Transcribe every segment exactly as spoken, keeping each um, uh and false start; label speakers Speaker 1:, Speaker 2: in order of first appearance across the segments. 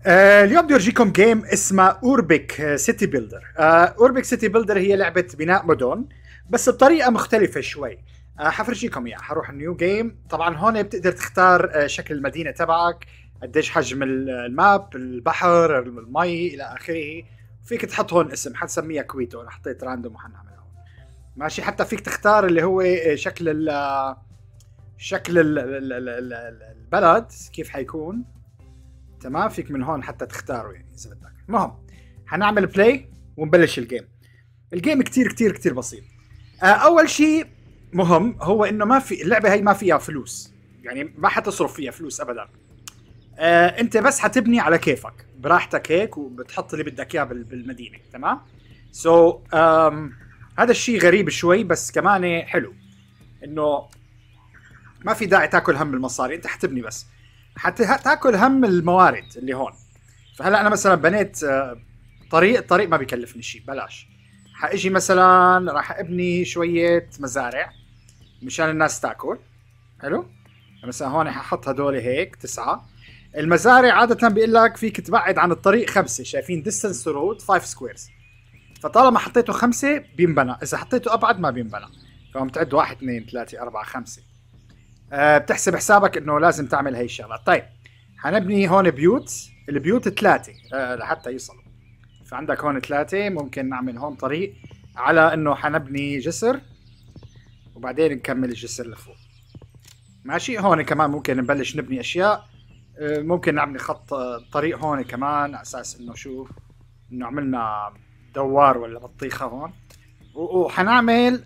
Speaker 1: آه اليوم بدي ارجيكم جيم اسمها اوربيك سيتي بيلدر. اوربيك سيتي بيلدر هي لعبه بناء مدن بس بطريقه مختلفه شوي. آه حفرجيكم اياها. حروح النيو جيم. طبعا هون بتقدر تختار آه شكل المدينه تبعك، قديش حجم الماب، البحر، المي الى اخره. فيك تحط هون اسم، حنسميها كويتو. انا حطيت راندوم وحنعملها هون ماشي. حتى فيك تختار اللي هو شكل ال شكل ال ال ال ال البلد كيف حيكون. تمام، فيك من هون حتى تختاره يعني اذا بدك. المهم حنعمل بلاي ونبلش الجيم. الجيم كتير كتير كتير بسيط. آه اول شيء مهم هو انه ما في اللعبه هي ما فيها فلوس، يعني ما حتصرف فيها فلوس ابدا. آه انت بس حتبني على كيفك براحتك هيك، وبتحط اللي بدك اياه بالمدينه. تمام. سو so, um, هذا الشيء غريب شوي بس كمان حلو، انه ما في داعي تاكل هم المصاري، انت حتبني بس حتى تاكل هم الموارد اللي هون. فهلا انا مثلا بنيت طريق طريق ما بيكلفني شيء، بلاش. حاجي مثلا راح ابني شويه مزارع مشان الناس تاكل. حلو. مثلا هون ححط هدول هيك تسعه. المزارع عاده بيقول لك فيك تبعد عن الطريق خمسه، شايفين ديستنس تو رود خمسة سكويرز. فطالما حطيته خمسه بينبنى، اذا حطيته ابعد ما بينبنى. فهم تعد واحد اثنين ثلاثه اربعه خمسه. أه بتحسب حسابك انه لازم تعمل هي الشغلات. طيب حنبني هون بيوت، البيوت ثلاثه أه لحتى يوصلوا. فعندك هون ثلاثه، ممكن نعمل هون طريق على انه حنبني جسر وبعدين نكمل الجسر لفوق. ماشي. هون كمان ممكن نبلش نبني اشياء. أه ممكن نعمل خط طريق هون كمان على اساس انه شو، انه عملنا دوار ولا بطيخه هون. وحنعمل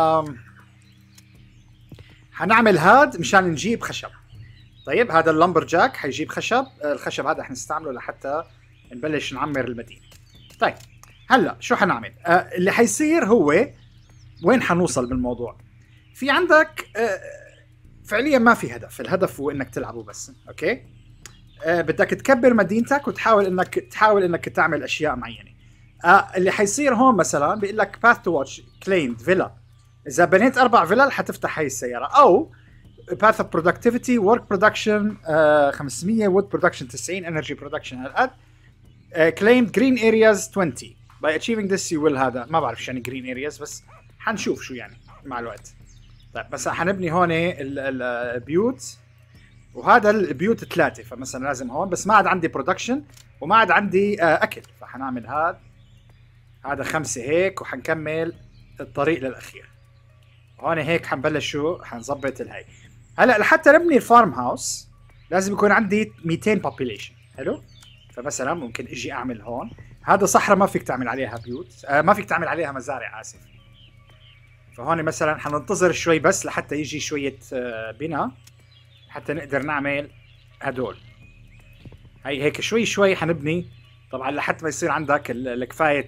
Speaker 1: حنعمل هاد مشان نجيب خشب. طيب هذا اللمبر جاك حيجيب خشب، الخشب هذا حنستعمله لحتى نبلش نعمر المدينه. طيب هلا شو حنعمل؟ آه اللي حيصير هو وين حنوصل بالموضوع. في عندك آه فعليا ما في هدف، الهدف هو انك تلعبه بس. اوكي. آه بدك تكبر مدينتك وتحاول انك تحاول انك تعمل اشياء معينه. آه اللي حيصير هون مثلا بيقول لك باث تو واتش كليمد فيلا. اذا بنيت اربع فيلل حتفتح هاي السياره. او path of productivity work production uh, خمسمية wood production تسعين energy production هالقد. uh, claimed green areas twenty by achieving this you will. هذا ما بعرف شو يعني green areas بس حنشوف شو يعني مع الوقت. طيب مثلا حنبني هون البيوت، وهذا البيوت ثلاثة، فمثلا لازم هون بس ما عاد عندي production وما عاد عندي uh, أكل، فحنعمل هذا هذا خمسة هيك، وحنكمل الطريق للأخير. هون هيك حنبلش شو حنظبط الهاي. هلا لحتى نبني الفارم هاوس لازم يكون عندي مئتين population. حلو. فمثلا ممكن اجي اعمل هون، هذا صحراء ما فيك تعمل عليها بيوت، آه ما فيك تعمل عليها مزارع، اسف. فهون مثلا حننتظر شوي بس لحتى يجي شويه آه بناء حتى نقدر نعمل هدول. هي هيك شوي شوي حنبني طبعا لحتى ما يصير عندك الكفايه.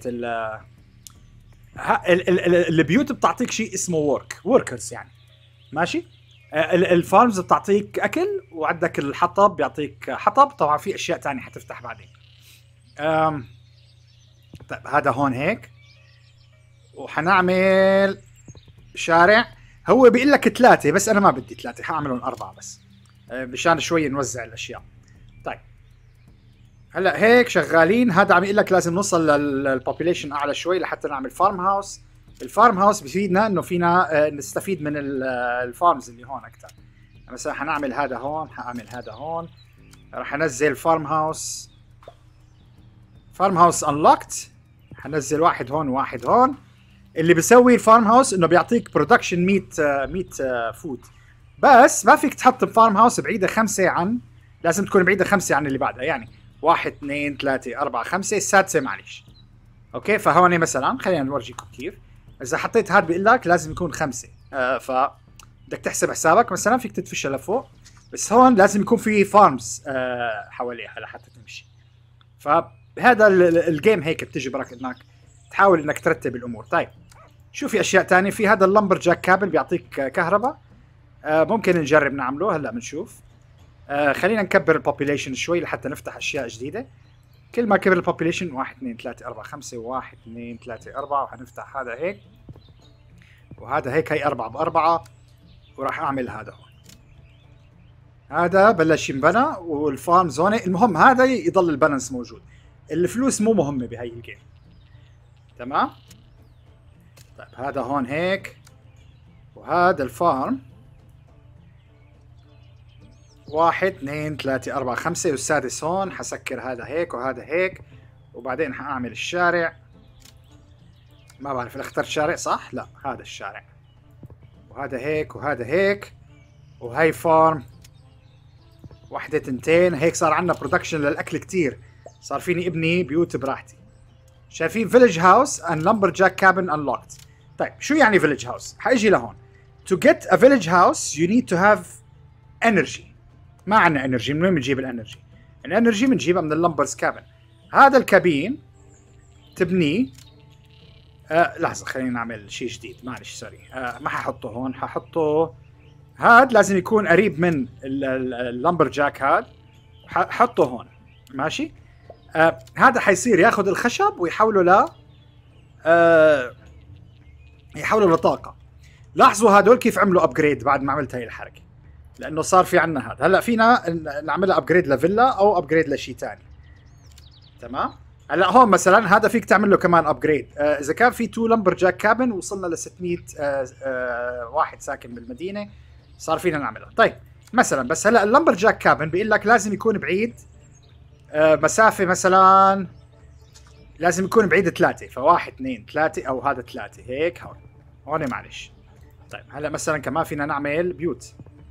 Speaker 1: البيوت بتعطيك شيء اسمه ورك وركرز يعني. ماشي. الفارمز بتعطيك اكل، وعندك الحطب بيعطيك حطب. طبعا في اشياء تانية حتفتح بعدين. أم طيب هذا هون هيك، وحنعمل شارع. هو بيقول لك ثلاثة بس انا ما بدي ثلاثة، حاعملهم اربعة بس مشان شوي نوزع الاشياء. طيب هلا هيك شغالين. هذا عم يقول لك لازم نوصل للبوبيليشن اعلى شوي لحتى نعمل فارم هاوس. الفارم هاوس بفيدنا انه فينا نستفيد من الفارمز اللي هون اكثر. مثلا حنعمل هذا هون، حاعمل هذا هون، راح انزل فارم هاوس. فارم هاوس انلوكت. حنزل واحد هون وواحد هون. اللي بيسوي الفارم هاوس انه بيعطيك برودكشن ميت ميت فود، بس ما فيك تحط فارم هاوس بعيده خمسه عن، لازم تكون بعيده خمسه عن اللي بعدها. يعني واحد اثنين ثلاثة أربعة خمسة السادسة معلش. اوكي. فهون مثلا خلينا نورجيكم كيف. اذا حطيت هاد بيقول لك لازم يكون خمسة، آه ف بدك تحسب حسابك. مثلا فيك تدفشها لفوق، بس هون لازم يكون في فارمز آه حواليها لحتى تمشي. فهذا الجيم هيك بتجبرك انك تحاول انك ترتب الامور. طيب شو في اشياء تانية؟ في هذا اللمبر جاك كابل بيعطيك كهرباء. آه ممكن نجرب نعمله هلا بنشوف. آه خلينا نكبر البوبيليشن شوي لحتى نفتح اشياء جديده. كل ما كبر البوبيليشن واحد اثنين ثلاثة أربعة خمسة واحد اثنين ثلاثة أربعة، وحنفتح هذا هيك وهذا هيك. هي أربعة بأربعة، وراح أعمل هذا هون. هذا بلش ينبنى والفارم زونة. المهم هذا يضل البالانس موجود. الفلوس مو مهمة بهاي الجيم. تمام. طيب هذا هون هيك، وهذا الفارم واحد اثنين ثلاثة أربعة خمسة، والسادس هون. حسكر هذا هيك وهذا هيك، وبعدين حأعمل الشارع. ما بعرف إذا اخترت شارع صح؟ لا هذا الشارع، وهذا هيك وهذا هيك، وهي فارم واحدة تنتين. هيك صار عندنا برودكشن للأكل كتير، صار فيني ابني بيوت براحتي. شايفين فيليج هاوس and lumberjack cabin unlocked. طيب شو يعني فيليج هاوس؟ حاجي لهون. To get a village house you need to have energy. ما عندنا انرجي، من وين بنجيب الانرجي؟ الانرجي بنجيبها من اللمبرز كابن. هذا الكابين تبنيه. آه لحظة خلينا نعمل شيء جديد، معلش سوري. آه ما ححطه هون، ححطه هاد لازم يكون قريب من اللمبر جاك. هاد حطه هون ماشي. آه هذا حيصير ياخذ الخشب ويحوله ل آه يحوله لطاقة. لاحظوا هدول كيف عملوا ابجريد بعد ما عملت هاي الحركة، لانه صار في عنا هذا. هلا فينا نعملها ابجريد لفيلا او ابجريد لشيء ثاني. تمام. هلا هون مثلا هذا فيك تعمل له كمان ابجريد. آه اذا كان في تو لمبر جاك كابن وصلنا ل ستمية آه آه واحد ساكن بالمدينه، صار فينا نعملها. طيب مثلا بس هلا اللمبر جاك كابن بيقول لك لازم يكون بعيد آه مسافه، مثلا لازم يكون بعيد ثلاثه، فواحد اثنين ثلاثه، او هذا ثلاثه هيك. هون هون معلش. طيب هلا مثلا كمان فينا نعمل بيوت.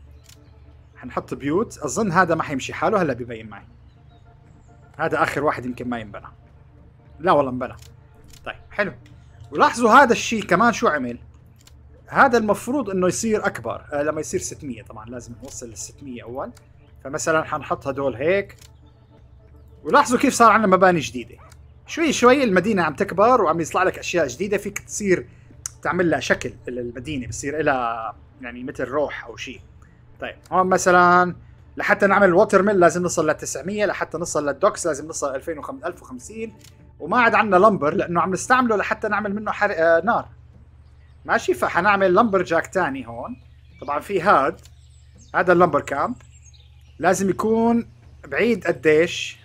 Speaker 1: حنحط بيوت. اظن هذا ما حيمشي حاله. هلا ببين معي هذا اخر واحد يمكن ما ينبنى. لا والله انبنى. طيب حلو. ولاحظوا هذا الشيء كمان شو عمل. هذا المفروض انه يصير اكبر آه لما يصير ستمية. طبعا لازم نوصل لل ستمية اول. فمثلا حنحط هدول هيك. ولاحظوا كيف صار عندنا مباني جديده. شوي شوي المدينه عم تكبر وعم يطلع لك اشياء جديده، فيك تصير تعمل لها شكل. المدينه بصير لها يعني مثل روح او شيء. طيب هون مثلا لحتى نعمل الووتر ميل لازم نوصل ل تسعمية، لحتى نوصل للدوكس لازم نوصل ألفين وخمسين. وما عاد عندنا لمبر لانه عم نستعمله لحتى نعمل منه حرق آه نار ماشي. فحنعمل لمبر جاك تاني هون. طبعا في هاد هذا اللمبر كامب لازم يكون بعيد قديش؟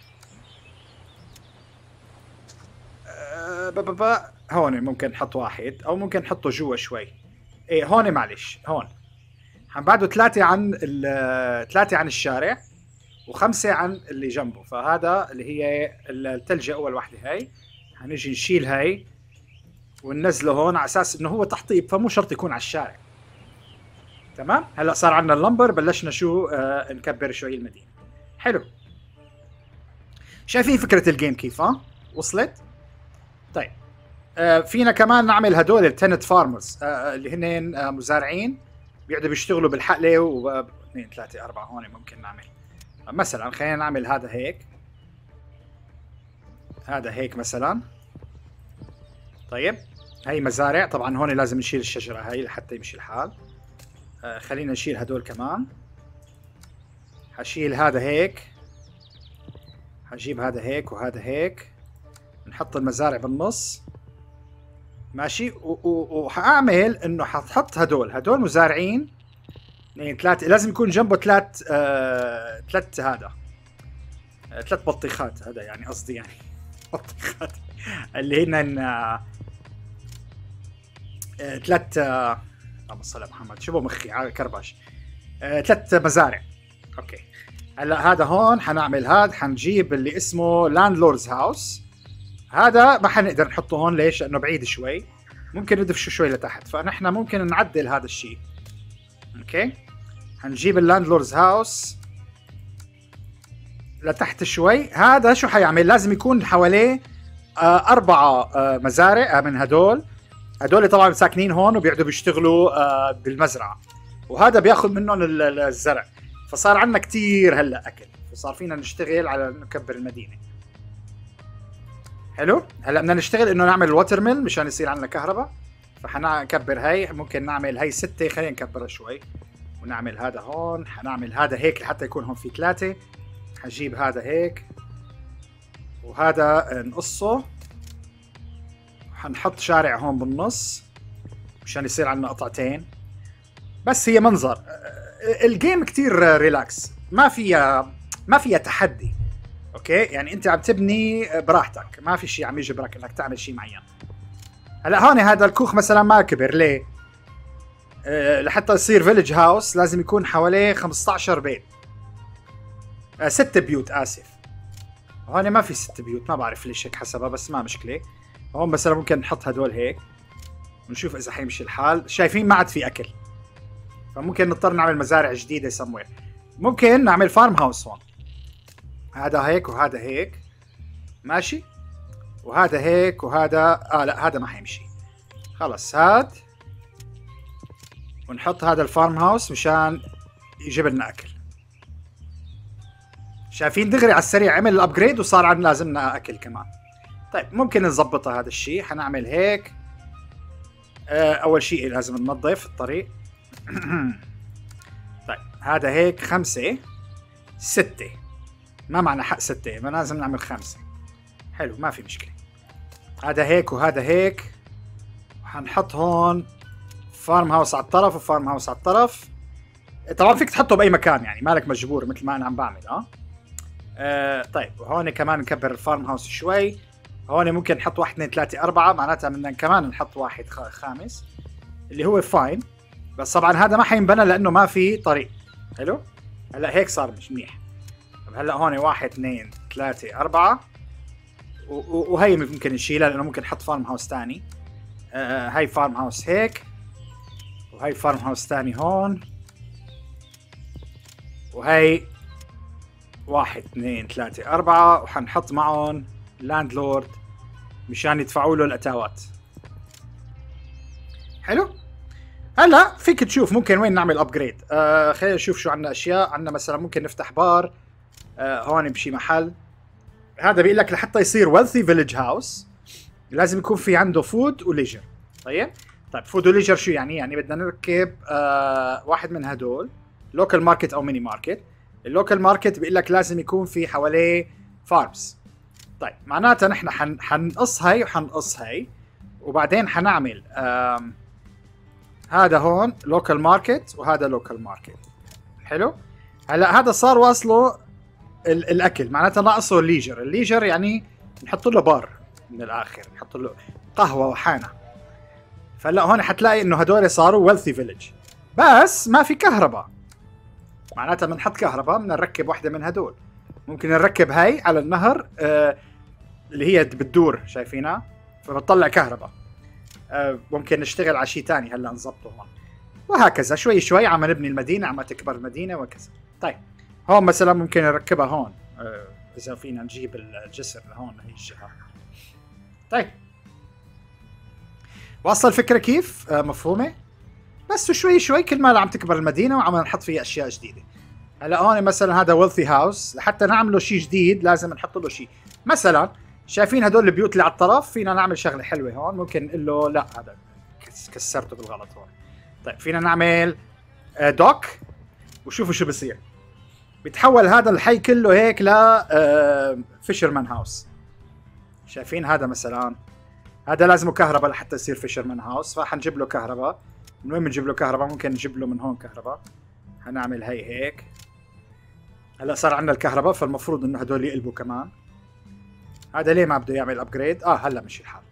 Speaker 1: أه بابا هون ممكن نحط واحد، او ممكن نحطه جوا شوي. ايه هون معلش. هون حنبعده ثلاثة عن ثلاثة عن الشارع، وخمسة عن اللي جنبه. فهذا اللي هي الثلجة اول وحدة. هاي حنيجي نشيل هاي وننزله هون على اساس انه هو تحطيب، فمو شرط يكون على الشارع. تمام. هلا صار عندنا اللمبر. بلشنا شو آه نكبر شوي المدينه. حلو. شايفين فكره الجيم كيف؟ ها وصلت؟ طيب آه فينا كمان نعمل هدول التنت فارمرز آه اللي هن آه مزارعين بيقعدوا بيشتغلوا بالحقله. و اثنين ثلاثة أربعة هون ممكن نعمل آه مثلا. خلينا نعمل هذا هيك، هذا هيك مثلا. طيب هي مزارع. طبعا هون لازم نشيل الشجره هاي لحتى يمشي الحال. آه خلينا نشيل هدول كمان. حشيل هذا هيك، حجيب هذا هيك وهذا هيك. نحط المزارع بالنص ماشي. وحاعمل انه حتحط هدول هدول مزارعين اثنين ثلاثة. لازم يكون جنبه ثلاث آه ثلاث هذا آه ثلاث بطيخات. هذا يعني قصدي يعني بطيخات اللي هن آه ثلاث آه اللهم صل على محمد. شو مخي على كرباش. آه ثلاث مزارع. اوكي. هلا هذا هون حنعمل هاد. حنجيب اللي اسمه لاندلوردز هاوس. هذا ما حنقدر نحطه هون. ليش؟ لانه بعيد شوي، ممكن ندفشه شوي لتحت. فنحن ممكن نعدل هذا الشيء. اوكي. حنجيب اللاندلوردز هاوس لتحت شوي. هذا شو حيعمل؟ لازم يكون حواليه آه أربعة آه مزارع من هدول. هدول طبعا ساكنين هون وبيقعدوا بيشتغلوا آه بالمزرعة، وهذا بياخذ منهم الزرع. فصار عندنا كتير هلا اكل، فصار فينا نشتغل على نكبر المدينه. حلو. هلا بدنا نشتغل انه نعمل الوتر ميل مشان يصير عندنا كهرباء. فحنكبر هاي. ممكن نعمل هاي ستة. خلينا نكبرها شوي ونعمل هذا هون. حنعمل هذا هيك لحتى يكون هون في ثلاثة. حجيب هذا هيك وهذا نقصه. حنحط شارع هون بالنص مشان يصير عندنا قطعتين. بس هي منظر الجيم كتير ريلاكس، ما فيها ما فيها تحدي. اوكي يعني انت عم تبني براحتك، ما في شيء عم يجبرك انك تعمل شيء معين. هلا هون هذا الكوخ مثلا ما كبر ليه؟ أه لحتى يصير فيلج هاوس لازم يكون حواليه خمسة عشر بيت، أه ست بيوت اسف. هون ما في ست بيوت، ما بعرف ليش هيك حسبها بس ما مشكله. هون مثلا ممكن نحط هدول هيك ونشوف اذا حيمشي الحال. شايفين ما عاد في اكل، فممكن نضطر نعمل مزارع جديده سموير. ممكن نعمل فارم هاوس هون، هذا هيك وهذا هيك ماشي، وهذا هيك وهذا اه لا هذا ما حيمشي. خلص هاد ونحط هذا الفارم هاوس مشان يجيب لنا اكل. شايفين دغري على السريع عمل الابجريد وصار عندنا لازمنا اكل كمان. طيب ممكن نظبطها هذا الشيء. حنعمل هيك آه اول شيء لازم ننظف الطريق. طيب هذا هيك خمسة ستة، ما معنى حق ستة، ما لازم نعمل خمسة. حلو ما في مشكلة. هذا هيك وهذا هيك، وحنحط هون فارم هاوس على الطرف وفارم هاوس على الطرف. طبعا فيك تحطه باي مكان يعني مالك مجبور مثل ما انا عم بعمل. اه, آه طيب وهون كمان نكبر الفارم هاوس شوي. هون ممكن نحط واحد اثنين ثلاثة أربعة، معناتها بدنا كمان نحط واحد خامس اللي هو فاين. بس طبعا هذا ما حينبنى لانه ما في طريق. حلو هلا هيك صار مش منيح. طب هلا هون واحد اثنين ثلاثة أربعة، وهي ممكن نشيلها لانه ممكن نحط فارم هاوس ثاني. آه هاي فارم هاوس هيك، وهي فارم هاوس ثاني هون، وهي واحد اثنين ثلاثة أربعة، وحنحط معهم لاند لورد مشان يدفعوا له الأتاوات. حلو هلا فيك تشوف ممكن وين نعمل ابجريد. آه خلينا نشوف شو عندنا اشياء. عندنا مثلا ممكن نفتح بار آه هون بشي محل. هذا بيقول لك لحتى يصير ويلثي فيلج هاوس لازم يكون في عنده فود وليجر. طيب طيب فود وليجر شو يعني؟ يعني بدنا نركب آه واحد من هدول لوكال ماركت او ميني ماركت. اللوكال ماركت بيقول لك لازم يكون في حواليه فارمز. طيب معناتها نحن حن حنقص هي وحنقص هي، وبعدين حنعمل آم هذا هون لوكال ماركت وهذا لوكال ماركت. حلو هلا هذا صار واصله الاكل، معناتها ناقصه الليجر. الليجر يعني نحط له بار من الاخر، نحط له قهوه وحانه. فهلا هون حتلاقي انه هدول صاروا ويلثي فيلج، بس ما في كهرباء. معناتها بنحط كهرباء، بدنا نركب واحده من هدول. ممكن نركب هاي على النهر آه اللي هي بتدور شايفينها، فبتطلع كهرباء. آه ممكن نشتغل على شيء ثاني هلا نظبطه هون، وهكذا شوي شوي عم نبني المدينه، عم تكبر المدينه وكذا. طيب هون مثلا ممكن نركبها هون آه اذا فينا نجيب الجسر لهون هي الجهه. طيب واصل الفكره كيف؟ آه مفهومه؟ بس شوي شوي كل ما عم تكبر المدينه وعم نحط فيها اشياء جديده. هلا هون مثلا هذا ويلثي هاوس، لحتى نعمله شيء جديد لازم نحط له شيء. مثلا شايفين هدول البيوت اللي على الطرف، فينا نعمل شغله حلوه هون. ممكن نقول له لا هذا كسرته بالغلط هون. طيب فينا نعمل دوك، وشوفوا شو بصير. بيتحول هذا الحي كله هيك ل فيشرمان هاوس. شايفين هذا مثلا هذا لازمه كهرباء لحتى يصير فيشرمان هاوس، فحنجيب له كهرباء. من وين بنجيب له كهرباء؟ ممكن نجيب له من هون كهرباء. حنعمل هي هيك. هلا صار عندنا الكهرباء، فالمفروض انه هدول يقلبوا كمان. هذا ليه ما بده يعمل ابجريد؟ اه هلا مشي الحال.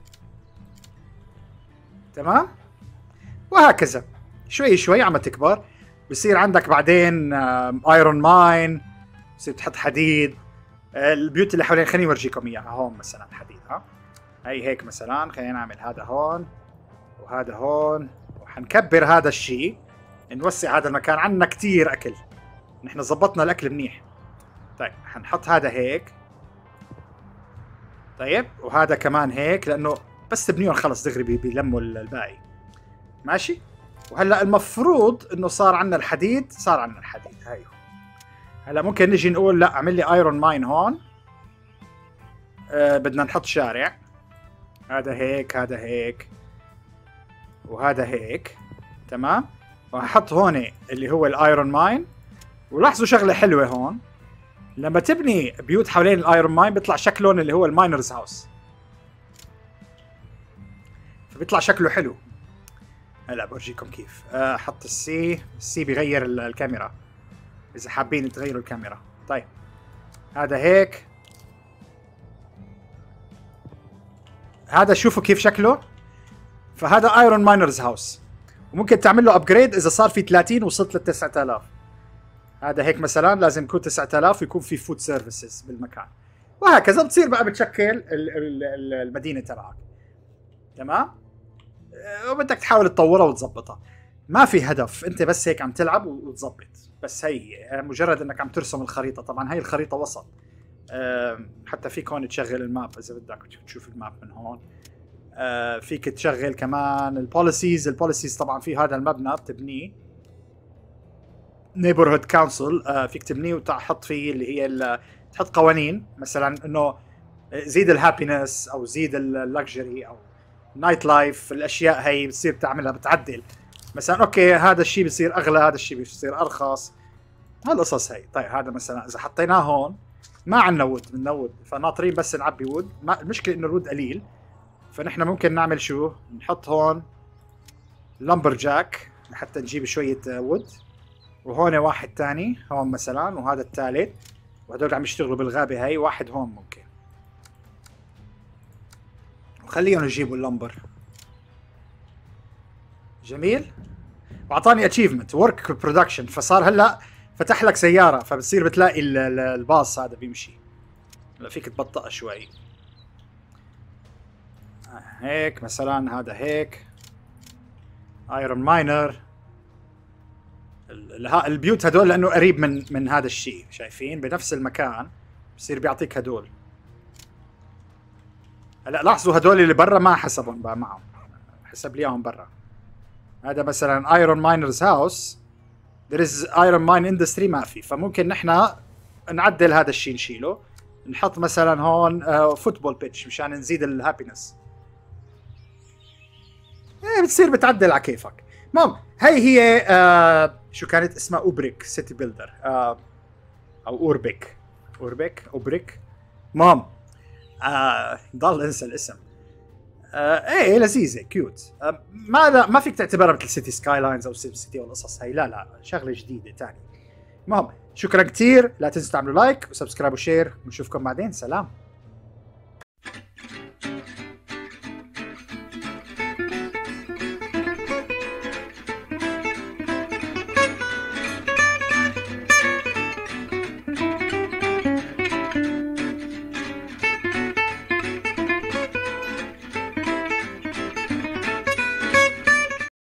Speaker 1: تمام؟ وهكذا شوي شوي عم تكبر. بصير عندك بعدين ايرون ماين، بصير تحط حديد. البيوت اللي حوالين خليني اورجيكم اياها. هون مثلا حديد، ها هي هيك مثلا. خلينا نعمل هذا هون وهذا هون، وحنكبر هذا الشيء، نوسع هذا المكان. عندنا كتير اكل، نحن زبطنا الاكل منيح. طيب حنحط هذا هيك. طيب وهذا كمان هيك، لانه بس تبنيهم خلص دغري بيلموا الباقي. ماشي. وهلا المفروض انه صار عندنا الحديد، صار عندنا الحديد. هاي هلا ممكن نجي نقول لا اعمل لي ايرون ماين هون. آه بدنا نحط شارع. هذا هيك، هذا هيك، وهذا هيك. تمام. وهحط هون اللي هو الايرون ماين. ولاحظوا شغله حلوه هون، لما تبني بيوت حوالين الايرون ماين بيطلع شكلهم اللي هو الماينرز هاوس، فبيطلع شكله حلو. هلا بورجيكم كيف. أه حط السي، السي بيغير الكاميرا اذا حابين تغيروا الكاميرا. طيب هذا هيك، هذا شوفوا كيف شكله. فهذا ايرون ماينرز هاوس، وممكن تعمل له ابجريد اذا صار في ثلاثين وصلت لل تسعة آلاف. هذا هيك مثلا لازم يكون تسعة آلاف ويكون في فود سيرفيسز بالمكان، وهكذا بتصير بقى بتشكل المدينه تبعك. تمام. وبدك تحاول تطورها وتظبطها، ما في هدف، انت بس هيك عم تلعب وتظبط. بس هي مجرد انك عم ترسم الخريطه. طبعا هي الخريطه وسط، حتى فيك هون تشغل الماب اذا بدك تشوف الماب من هون. فيك تشغل كمان البوليسيز. البوليسيز طبعا في هذا المبنى بتبنيه نيبرهود كونسل، فيك تبنيه وتحط فيه اللي هي تحط قوانين مثلا انه زيد الهابينس او زيد اللكجري او نايت لايف. الاشياء هي بتصير تعملها بتعدل مثلا. اوكي هذا الشيء بصير اغلى، هذا الشيء بصير ارخص، هالقصص هي. طيب هذا مثلا اذا حطيناه هون ما عندنا وود، بدنا وود، فناطرين بس نعبي وود. المشكله انه الوود قليل، فنحن ممكن نعمل شو، نحط هون لامبر جاك لحتى نجيب شويه وود، وهون واحد تاني هون مثلا، وهذا الثالث، وهدول عم يشتغلوا بالغابه هي. واحد هون ممكن، وخليهم يجيبوا اللمبر. جميل. واعطاني اتشيفمنت ورك برودكشن، فصار هلا فتح لك سياره، فبتصير بتلاقي الباص هذا بيمشي. هلا فيك تبطئ شوي هيك مثلا. هذا هيك ايرون ماينر. البيوت هدول لانه قريب من من هذا الشيء، شايفين بنفس المكان بصير بيعطيك هدول. هلا لاحظوا هدول اللي برا ما حسبهم بقى معهم، حسب لي اياهم برا. هذا مثلا ايرون ماينرز هاوس، there is iron mine industry ما في، فممكن نحن نعدل هذا الشيء نشيله، نحط مثلا هون فوتبول بيتش مشان نزيد الهابينس. ايه بتصير بتعدل على كيفك. المهم هي هي آه شو كانت اسمها؟ اوبريك سيتي بيلدر آه او اوربيك اوربيك اوبريك. المهم آه ضل انسى الاسم. آه ايه لذيذه كيوت. آه ما ما فيك تعتبرها مثل سيتي سكاي لاينز او سيم سيتي والقصص هي، لا لا شغله جديده ثاني. المهم شكرا كثير، لا تنسوا تعملوا لايك وسبسكرايب وشير، ونشوفكم بعدين. سلام.